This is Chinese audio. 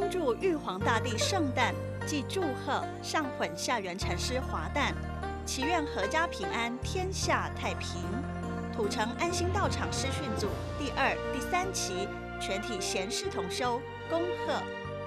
恭祝玉皇大帝圣诞，既祝贺上混下元禅师华诞，祈愿阖家平安，天下太平。土城安心道场师训组第2、第3期全体贤士同修恭贺。